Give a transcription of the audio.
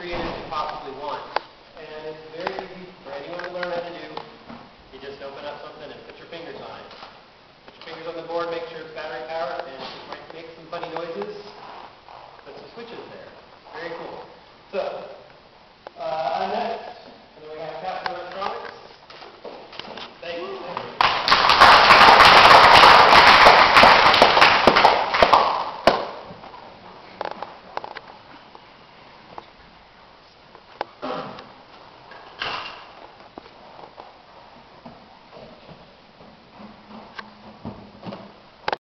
creative as you possibly want. And it's very easy for anyone to learn how to do. You just open up something and put your fingers on it. Put your fingers on the board, make sure it's battery powered, and it might make some funny noises. Put some switches there. Very cool. So,